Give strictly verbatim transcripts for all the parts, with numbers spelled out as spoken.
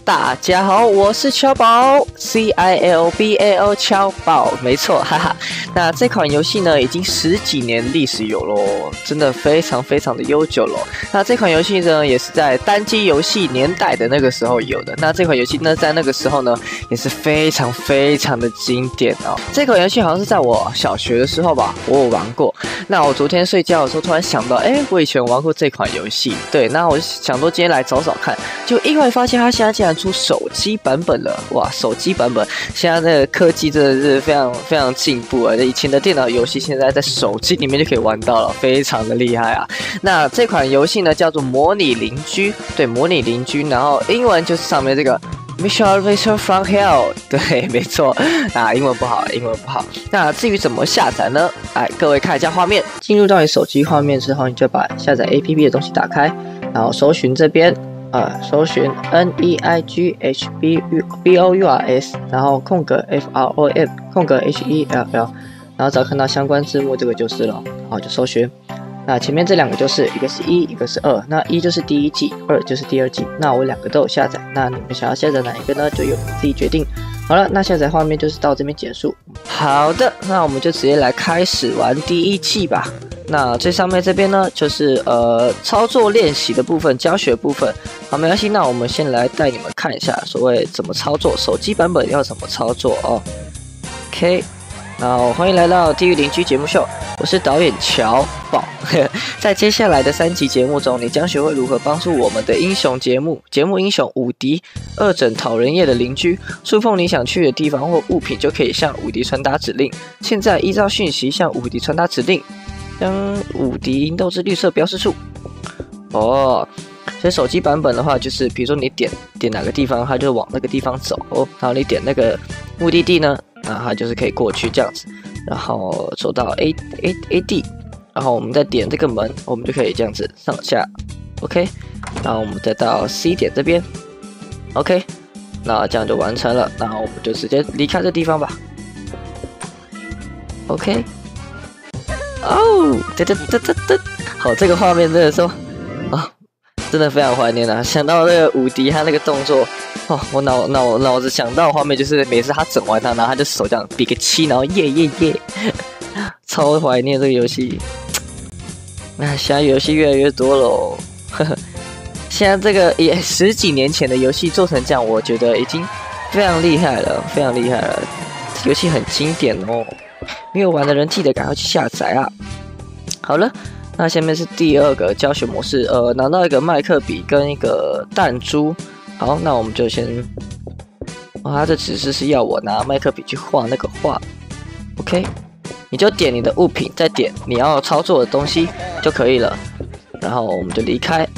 大家好，我是乔宝 ，C I L B A O 乔宝，没错，哈哈。那这款游戏呢，已经十几年历史有咯，真的非常非常的悠久咯。那这款游戏呢，也是在单机游戏年代的那个时候有的。那这款游戏呢，在那个时候呢，也是非常非常的经典哦。这款游戏好像是在我小学的时候吧，我有玩过。那我昨天睡觉的时候，突然想到，哎，我以前玩过这款游戏，对，那我就想说今天来找找看，就意外发现它现在竟然出手机版本了，哇，手机版本，现在这个科技真的是非常非常进步啊！以前的电脑游戏现在在手机里面就可以玩到了，非常的厉害啊！那这款游戏呢叫做模拟邻居，对，模拟邻居，然后英文就是上面这个 Mission Visitor from Hell， 对，没错啊，英文不好，英文不好。那至于怎么下载呢？哎，各位看一下画面，进入到你手机画面之后，你就把下载 A P P 的东西打开，然后搜寻这边。啊，搜寻 N E I G H B O U R S， 然后空格 F R O M 空格 H E L L， 然后只要看到相关字幕，这个就是了，然后就搜寻。那前面这两个就是一个是一，一个是二。那一就是第一季，二就是第二季。那我两个都有下载，那你们想要下载哪一个呢？就由你自己决定。好了，那下载画面就是到这边结束。好的，那我们就直接来开始玩第一季吧。那最上面这边呢，就是呃操作练习的部分，教学部分。好，没关系，那我们先来带你们看一下所谓怎么操作，手机版本要怎么操作哦。OK， 那欢迎来到地狱邻居节目秀，我是导演乔宝。在接下来的三集节目中，你将学会如何帮助我们的英雄节目节目英雄伍迪恶整讨人厌的邻居，触碰你想去的地方或物品就可以向伍迪传达指令。现在依照讯息向伍迪传达指令。将伍迪引导至绿色标识处。哦，所以手机版本的话，就是比如说你点点哪个地方，它就往那个地方走。哦，然后你点那个目的地呢，那它就是可以过去这样子。然后走到 A A A D， 然后我们再点这个门，我们就可以这样子上下。OK， 然后我们再到 C 点这边。OK， 那这样就完成了。然后我们就直接离开这地方吧。OK。哦，噔噔噔噔噔，好，这个画面真的说，啊，真的非常怀念啊！想到那个伍迪他那个动作，哦，我脑脑脑子想到的画面就是每次他整完他，然后他就手这样比个七，然后耶耶耶，超怀念这个游戏。那现在游戏越来越多了，呵呵，现在这个也十几年前的游戏做成这样，我觉得已经非常厉害了，非常厉害了，游戏很经典哦。没有玩的人记得赶快去下载啊！好了，那下面是第二个教学模式，呃，拿到一个麦克笔跟一个弹珠。好，那我们就先，哦，他这指示是要我拿麦克笔去画那个画。OK， 你就点你的物品，再点你要操作的东西就可以了。然后我们就离开。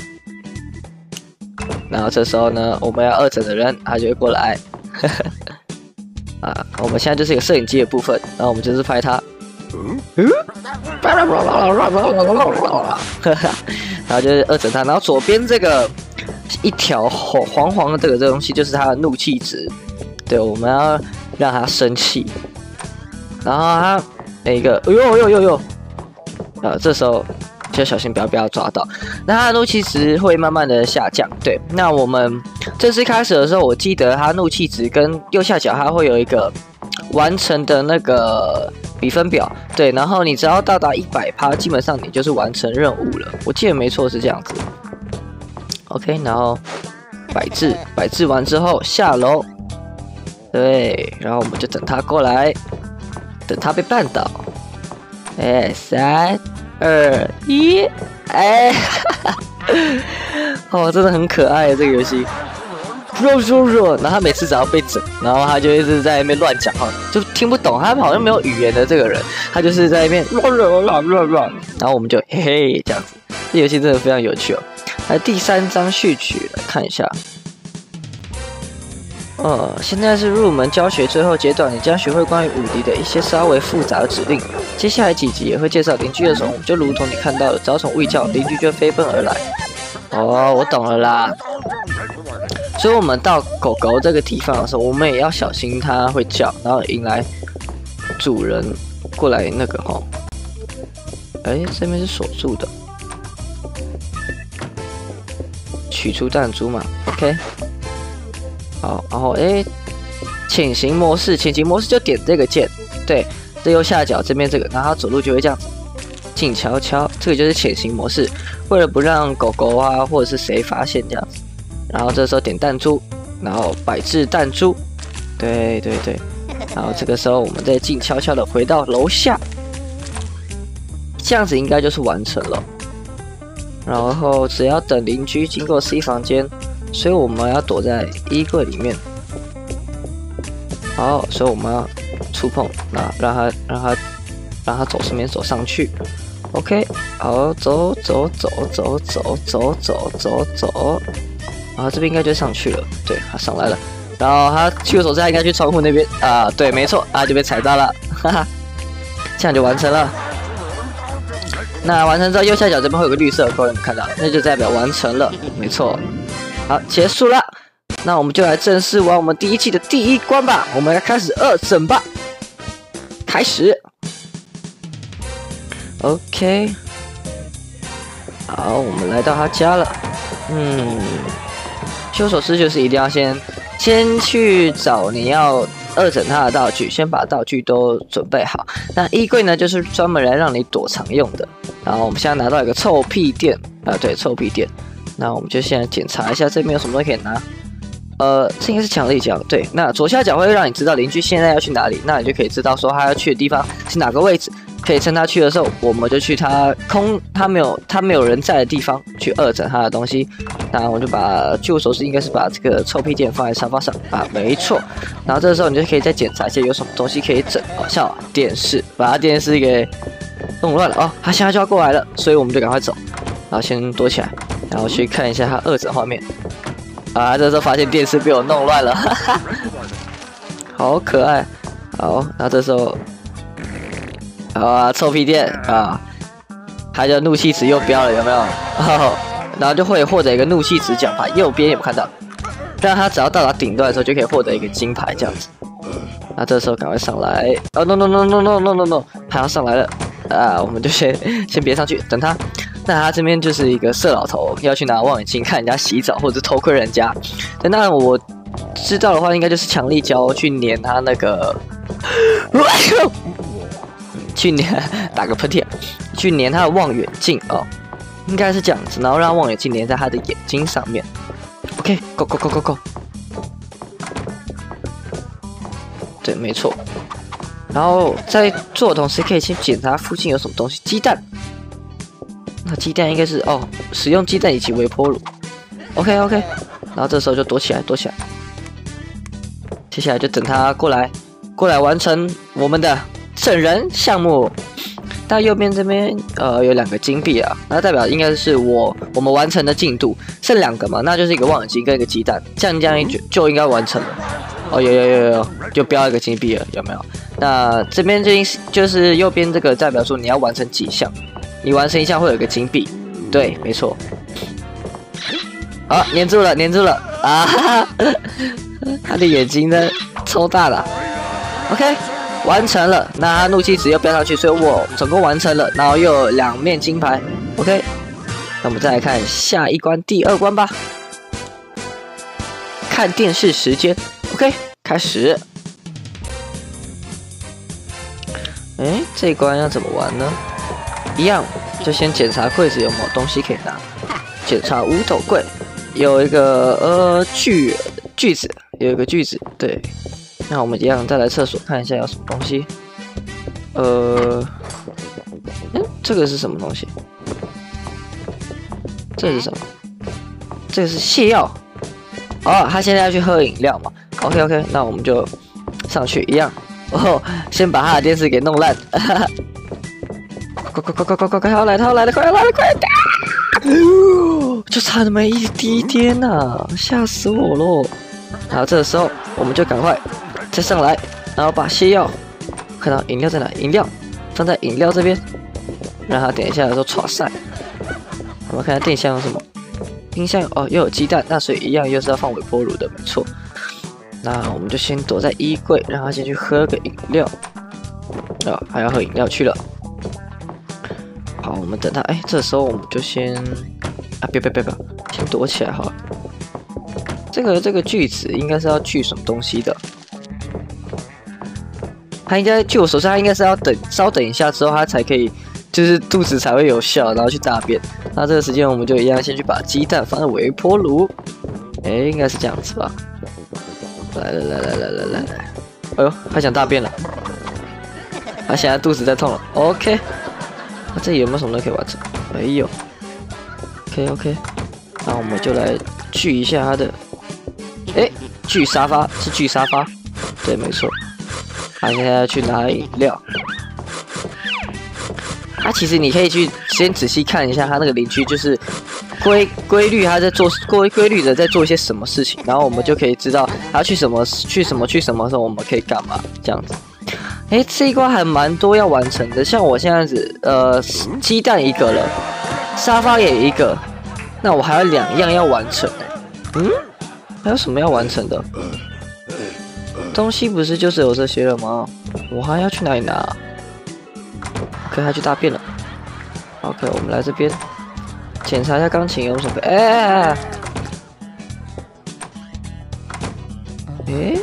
然后这时候呢，我们要二整的人，他就会过来。呵呵啊，我们现在就是一个摄影机的部分，然后我们就是拍它，嗯嗯，然后就是二整它，然后左边这个一条黄黄的这个这个东西就是它的怒气值，对，我们要让它生气，然后它那个，哎呦呦呦呦，呃，这时候就小心不要被它抓到，那它的怒气值会慢慢的下降，对，那我们正式开始的时候，我记得它怒气值跟右下角它会有一个完成的那个比分表，对，然后你只要到达 百分之百， 基本上你就是完成任务了，我记得没错是这样子。OK， 然后摆置摆置完之后下楼，对，然后我们就等他过来，等他被绊倒。哎，三二一，哎，哦，真的很可爱这个游戏。说说说，然后他每次只要被整，然后他就一直在那边乱讲话，就听不懂，他好像没有语言的这个人，他就是在那边乱乱乱乱乱，然后我们就嘿嘿这样子，这游戏真的非常有趣哦。来第三章序曲来看一下，呃，现在是入门教学最后阶段，你将学会关于伍迪的一些稍微复杂的指令。接下来几集也会介绍邻居的宠物，就如同你看到的，找宠物一叫，邻居就飞奔而来。哦，我懂了啦。所以我们到狗狗这个地方的时候，我们也要小心它会叫，然后迎来主人过来那个吼。哎，这边是锁住的，取出弹珠嘛 ，OK。 好，然后哎，潜行模式，潜行模式就点这个键，对，这右下角这边这个，然后它走路就会这样子，静悄悄，这个就是潜行模式，为了不让狗狗啊或者是谁发现这样子。然后这时候点弹珠，然后摆置弹珠，对对对，然后这个时候我们再静悄悄的回到楼下，这样子应该就是完成了。然后只要等邻居经过 C 房间，所以我们要躲在衣柜里面。好，所以我们要触碰，那让他让他让他走顺便走上去。OK， 好，走走走走走走走走走。然后这边应该就上去了，对，他上来了，然后他去手再应该去窗户那边啊，对，没错，啊就被踩到了，哈哈，这样就完成了。那完成之后，右下角这边会有个绿色的勾，有没有看到？那就代表完成了，没错。好，结束了，那我们就来正式玩我们第一季的第一关吧，我们来开始二审吧，开始。OK， 好，我们来到他家了，嗯。修手师就是一定要先先去找你要二整他的道具，先把道具都准备好。那衣柜呢，就是专门来让你躲藏用的。然后我们现在拿到一个臭屁垫啊，对，臭屁垫。那我们就现在检查一下这边有什么东西可以拿。呃，这应该是强力胶，对。那左下角会让你知道邻居现在要去哪里，那你就可以知道说他要去的地方是哪个位置。可以趁他去的时候，我们就去他空他没有他没有人在的地方去二整他的东西。那我就把据我所知应该是把这个臭屁垫放在沙发上啊，没错。然后这个时候你就可以再检查一下有什么东西可以整，好像电视，把他电视给弄乱了哦，他现在就要过来了，所以我们就赶快走，然后先躲起来，然后去看一下他二整画面。啊，这时候发现电视被我弄乱了，哈哈，好可爱。好，然后这时候。啊，臭屁垫啊，他就怒气值又飙了，有没有？哦、然后就会获得一个怒气值奖牌，右边有没有看到？让他只要到达顶端的时候，就可以获得一个金牌这样子。那这时候赶快上来！哦 no no no no no no no no， 还要上来了啊！我们就先先别上去，等他。那他这边就是一个色老头，要去拿望远镜看人家洗澡或者偷窥人家。那我知道的话，应该就是强力胶去粘他那个。去粘打个喷嚏，去粘他的望远镜哦，应该是这样子，然后让望远镜粘在他的眼睛上面。OK，Go Go Go Go Go， 对，没错。然后在做的同时，可以先检查附近有什么东西，鸡蛋。那鸡蛋应该是哦，使用鸡蛋以及微波炉。OK OK， 然后这时候就躲起来，躲起来。接下来就等他过来，过来完成我们的。整人项目，到右边这边呃有两个金币啊，那代表应该是我我们完成的进度，剩两个嘛，那就是一个望远镜跟一个鸡蛋，这样这样就就应该完成了。哦，有有有有，就标一个金币了，有没有？那这边就就是右边这个代表说你要完成几项，你完成一项会有一个金币，对，没错。好，粘住了，粘住了啊！哈哈，他的眼睛呢超大的 ，OK。完成了，那他怒气值又飙上去，所以我成功完成了，然后又有两面金牌 ，OK。那我们再来看下一关，第二关吧。看电视时间 ，OK， 开始。哎，这一关要怎么玩呢？一样，就先检查柜子有没有东西可以拿。检查五斗柜，有一个呃锯锯子，有一个锯子，对。那我们一样再来厕所看一下有什么东西。呃，嗯，这个是什么东西？这是什么？这个是泻药。哦，他现在要去喝饮料嘛 ？OK OK， 那我们就上去一样。哦，先把他的电视给弄烂。快快快快快快快！他要来，他要来了，快来了，快点！就差那么一滴点呐，吓死我喽！然后这个时候我们就赶快。再上来，然后把泻药，看到饮料在哪？饮料放在饮料这边，让他等一下的时候唰塞。我们看下电箱有什么？冰箱哦，又有鸡蛋，那所以一样又是要放微波炉的，没错。那我们就先躲在衣柜，让他先去喝个饮料。啊、哦，还要喝饮料去了。好，我们等他。哎，这时候我们就先啊，别别别别，先躲起来好了。 这个这个锯子应该是要锯什么东西的？它应该据我所知，它应该是要等稍等一下之后，它才可以，就是肚子才会有效，然后去大便。那这个时间我们就一样先去把鸡蛋放在微波炉。哎，应该是这样子吧？来来来来来来来来！哎呦，它想大便了。它现在肚子在痛了。OK。那这里有没有什么东西可以完成？没有。OK OK。那我们就来锯一下它的。哎，锯沙发是锯沙发，对，没错。他现在要去拿饮料。他、啊、其实你可以去先仔细看一下他那个邻居，就是规规律他在做规规律的在做一些什么事情，然后我们就可以知道他去什么去什么去什么时候我们可以干嘛这样子。哎，这一关还蛮多要完成的，像我现在子呃鸡蛋一个了，沙发也一个，那我还有两样要完成哎。嗯，还有什么要完成的？东西不是就是有这些了吗？我还要去哪里拿？OK， 他去大便了。OK， 我们来这边检查一下钢琴有什么。哎哎哎！哎，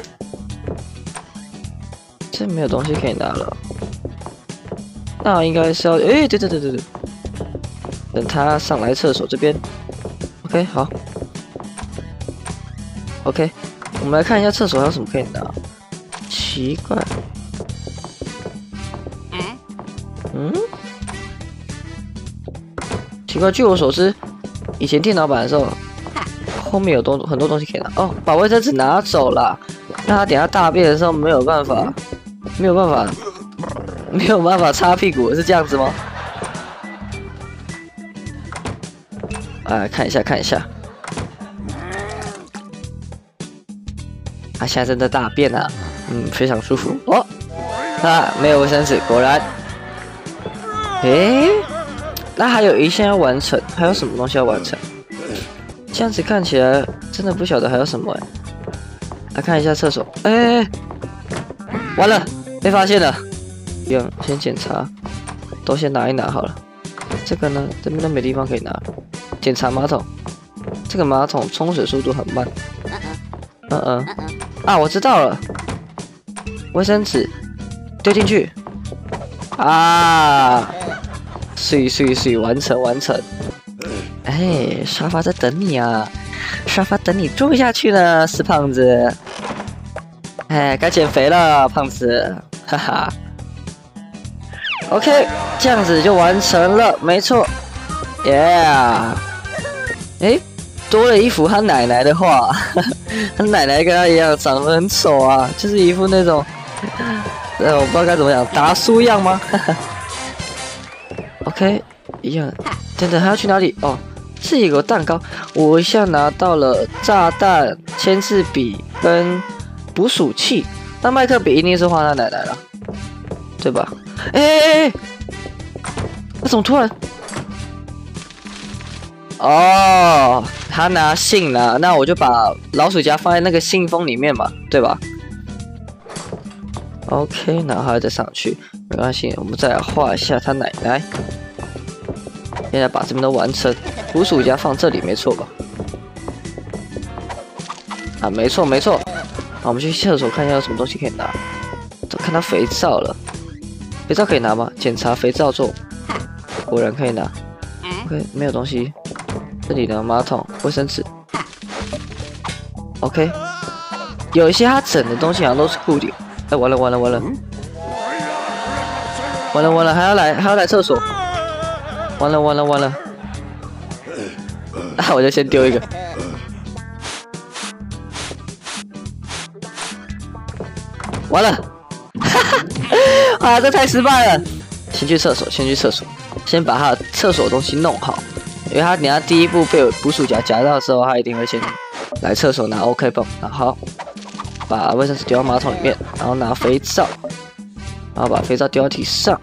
这没有东西可以拿了。那应该是要……哎，对对对对对，等他上来厕所这边。OK， 好。OK， 我们来看一下厕所还有什么可以拿。奇怪。嗯？奇怪，据我所知，以前电脑版的时候，后面有东很多东西可以拿。哦，把卫生纸拿走了，让他等下大便的时候没有办法，没有办法，没有办法擦屁股，是这样子吗？啊，看一下，看一下。他现在正在大便啊，嗯，非常舒服哦。啊，没有卫生纸，果然。诶，那还有一项要完成，还有什么东西要完成？这样子看起来真的不晓得还有什么哎。来看一下厕所，哎，完了，被发现了。用先检查，都先拿一拿好了。这个呢，这边都没地方可以拿。检查马桶，这个马桶冲水速度很慢。嗯嗯，啊，我知道了，卫生纸丢进去。啊，睡睡睡，完成完成。哎，沙发在等你啊，沙发等你坐下去呢，死胖子。哎，该减肥了，胖子，哈哈。OK， 这样子就完成了，没错。Yeah， 哎，多了一幅他奶奶的画，他奶奶跟他一样长得很丑啊，就是一副那种，呃，我不知道该怎么讲，达叔样吗？OK， 一样。等等，还要去哪里？哦，这里有个蛋糕，我一下拿到了炸弹、签字笔跟捕鼠器。那麦克笔一定是画他奶奶了，对吧？哎哎哎！那怎么突然？哦，他拿信了，那我就把老鼠夹放在那个信封里面嘛，对吧 ？OK， 然后还要再上去，没关系，我们再来画一下他奶奶。现在把这边都完成，捕鼠夹放这里没错吧？啊，没错没错。好，我们去厕所看一下有什么东西可以拿。都看到肥皂了，肥皂可以拿吗？检查肥皂座，果然可以拿。OK， 没有东西。这里呢，马桶、卫生纸。OK， 有一些它整的东西好像都是固定。哎，完了完了完了，完了完了，还要来还要来厕所。完了完了完了，那我就先丢一个。完了，哈哈，啊，这太失败了。先去厕所，先去厕所，先把他的厕所的东西弄好，因为他等下第一步被捕鼠夹夹到的时候，他一定会先来厕所拿 OK 泵，然后把卫生纸丢到马桶里面，然后拿肥皂，然后把肥皂丢到地上。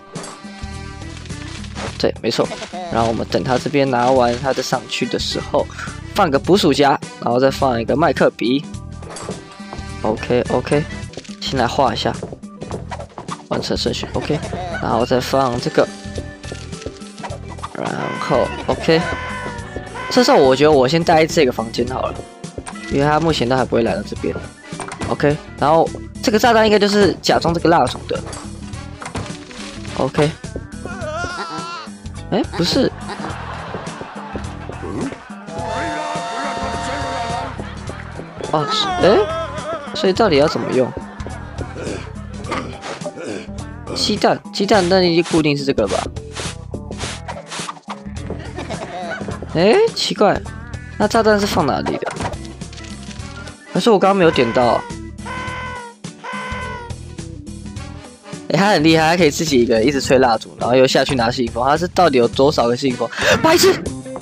对，没错。然后我们等他这边拿完他的上去的时候，放个捕鼠夹，然后再放一个麦克笔。OK OK， 先来画一下，完成顺序 OK， 然后再放这个，然后 OK。这时候我觉得我先待这个房间好了， 因为他目前都还不会来到这边。OK， 然后这个炸弹应该就是假装这个蜡烛的。OK， 哎，不是。哦，哎，所以到底要怎么用？鸡蛋，鸡蛋，那已经固定是这个了吧？哎，奇怪，那炸弹是放哪里的？还是我刚刚没有点到？哎，他很厉害，他可以自己一个人一直吹蜡烛，然后又下去拿信封。他是到底有多少个信封？白痴！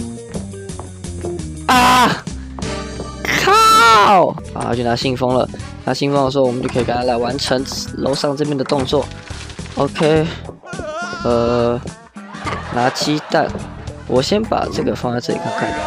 啊！靠！啊，他去拿信封了。拿信封的时候，我们就可以跟他来完成楼上这边的动作。OK， 呃，拿鸡蛋。我先把这个放在这里看看。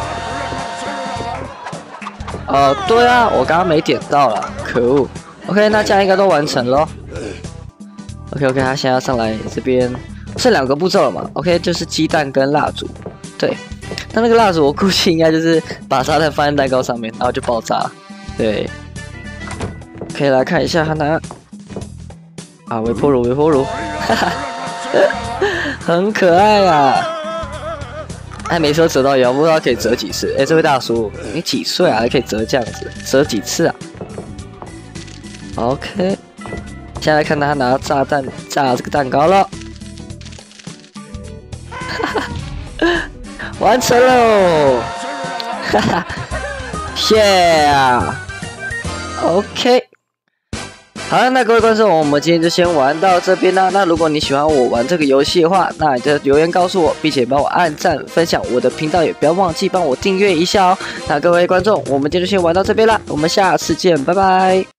哦，对啊，我刚刚没点到啦，可恶。OK， 那这样应该都完成了。OK OK， 他现在要上来这边，剩两个步骤了嘛 ？OK， 就是鸡蛋跟蜡烛。对，那那个蜡烛我估计应该就是把炸弹放在蛋糕上面，然后就爆炸。对，可以来看一下他拿啊，微波炉，微波炉，哈哈，很可爱啊。哎，没说折到腰，不知道可以折几次。哎，这位大叔，你几岁啊？还可以折这样子，折几次啊 ？OK， 现在来看他拿炸弹炸这个蛋糕了，哈哈，完成喽！哈哈 ，Yeah，OK。好了，那各位观众，我们今天就先玩到这边啦。那如果你喜欢我玩这个游戏的话，那你就留言告诉我，并且帮我按赞、分享我的频道，也不要忘记帮我订阅一下哦。那各位观众，我们今天就先玩到这边啦，我们下次见，拜拜。